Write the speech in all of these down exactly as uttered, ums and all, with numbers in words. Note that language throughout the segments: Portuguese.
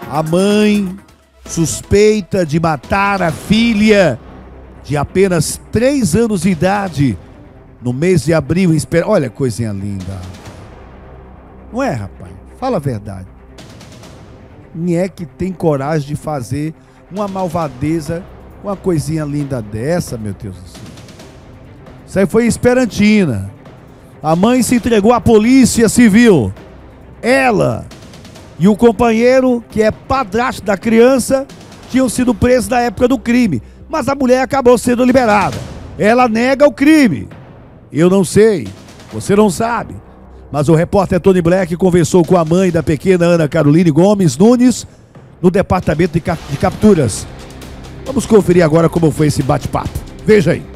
A mãe suspeita de matar a filha de apenas três anos de idade no mês de abril. Espera... Olha, coisinha linda. Não é, rapaz? Fala a verdade. Quem é que tem coragem de fazer uma malvadeza com uma coisinha linda dessa, meu Deus do céu? Isso aí foi em Esperantina. A mãe se entregou à polícia civil. Ela e o companheiro, que é padrasto da criança, tinham sido presos na época do crime. Mas a mulher acabou sendo liberada. Ela nega o crime. Eu não sei, você não sabe. Mas o repórter Tony Black conversou com a mãe da pequena Ana Caroline Gomes Nunes no departamento de, cap de capturas. Vamos conferir agora como foi esse bate-papo. Veja aí.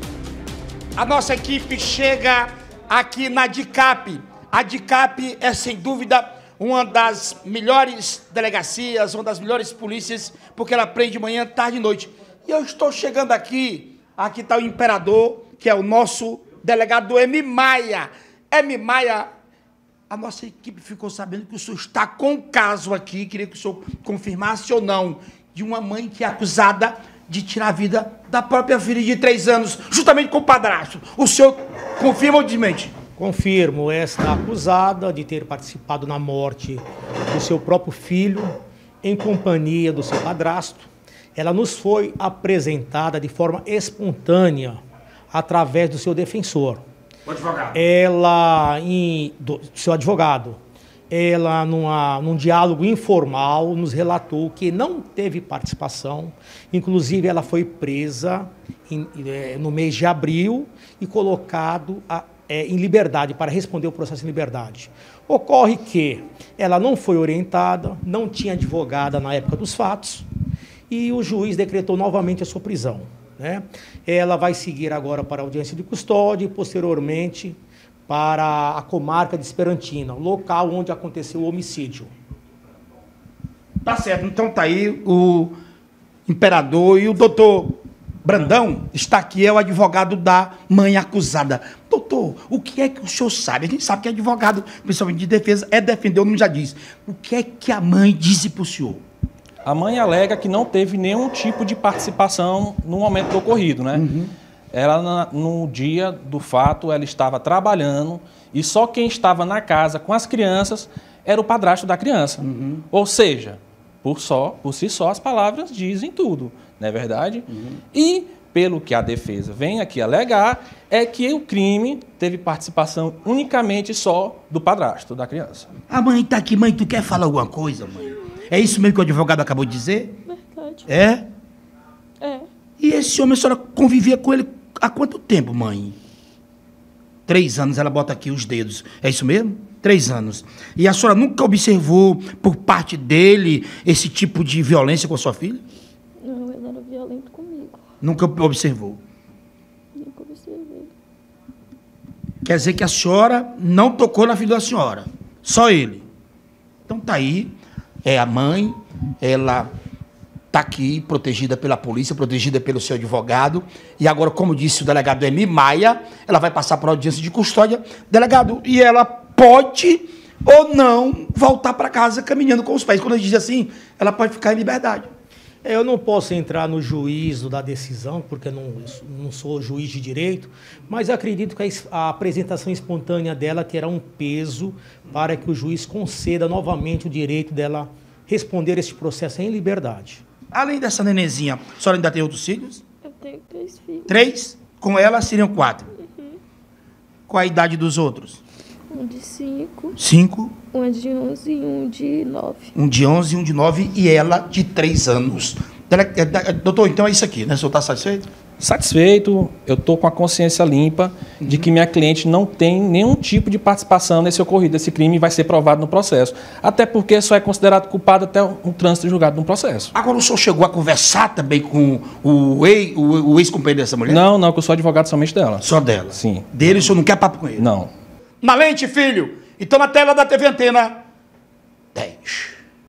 A nossa equipe chega aqui na D C A P. A D C A P é, sem dúvida, uma das melhores delegacias, uma das melhores polícias, porque ela prende manhã, tarde e noite. E eu estou chegando aqui, aqui está o imperador, que é o nosso delegado M. Maia. M. Maia, a nossa equipe ficou sabendo que o senhor está com um caso aqui, queria que o senhor confirmasse ou não, de uma mãe que é acusada de tirar a vida da própria filha de três anos, justamente com o padrasto. O senhor confirma ou desmente? Confirmo, esta acusada de ter participado na morte do seu próprio filho, em companhia do seu padrasto, ela nos foi apresentada de forma espontânea, através do seu defensor. O advogado. Ela, em, do seu advogado, ela, numa, num diálogo informal, nos relatou que não teve participação, inclusive ela foi presa em, é, no mês de abril e colocado a, é, em liberdade, para responder o processo em liberdade. Ocorre que ela não foi orientada, não tinha advogada na época dos fatos, e o juiz decretou novamente a sua prisão, né? Ela vai seguir agora para a audiência de custódia e, posteriormente, para a comarca de Esperantina, local onde aconteceu o homicídio. Tá certo, então tá aí o imperador e o doutor Brandão está aqui, é o advogado da mãe acusada. Doutor, o que é que o senhor sabe? A gente sabe que advogado, principalmente de defesa, é defender, o nome já diz. O que é que a mãe disse para o senhor? A mãe alega que não teve nenhum tipo de participação no momento do ocorrido, né? Uhum. Ela, no dia do fato, ela estava trabalhando e só quem estava na casa com as crianças era o padrasto da criança. Uhum. Ou seja, por, só, por si só, as palavras dizem tudo, não é verdade? Uhum. E, pelo que a defesa vem aqui alegar, é que o crime teve participação unicamente só do padrasto da criança. A mãe está aqui. Mãe, tu quer falar alguma coisa, mãe? É isso mesmo que o advogado acabou de dizer? Verdade. É? É. E esse homem, a senhora convivia com ele há quanto tempo, mãe? Três anos, ela bota aqui os dedos. É isso mesmo? Três anos. E a senhora nunca observou, por parte dele, esse tipo de violência com a sua filha? Não, ele era violento comigo. Nunca observou? Nunca observei. Quer dizer que a senhora não tocou na filha da senhora? Só ele? Então tá aí. É a mãe, ela está aqui protegida pela polícia, protegida pelo seu advogado. E agora, como disse o delegado M. Maia, ela vai passar para a audiência de custódia. Delegado, e ela pode ou não voltar para casa caminhando com os pés. Quando a gente diz assim, ela pode ficar em liberdade. Eu não posso entrar no juízo da decisão, porque não, não sou juiz de direito, mas acredito que a apresentação espontânea dela terá um peso para que o juiz conceda novamente o direito dela responder este processo em liberdade. Além dessa nenenzinha, a senhora ainda tem outros filhos? Eu tenho três filhos. Três? Com ela seriam quatro. Uhum. Qual a idade dos outros? Um de cinco. Cinco. Um de onze e um de nove. Um de onze, um de nove e ela de três anos. Doutor, então é isso aqui, né? O senhor está satisfeito? Satisfeito, eu estou com a consciência limpa uhum. de que minha cliente não tem nenhum tipo de participação nesse ocorrido. Esse crime vai ser provado no processo. Até porque só é considerado culpado até um trânsito julgado no processo. Agora, o senhor chegou a conversar também com o ex-companheiro dessa mulher? Não, não, que eu sou advogado somente dela. Só dela? Sim. Dele, o senhor não quer papo com ele? Não. Na lente, filho. Então, na tela da T V Antena dez.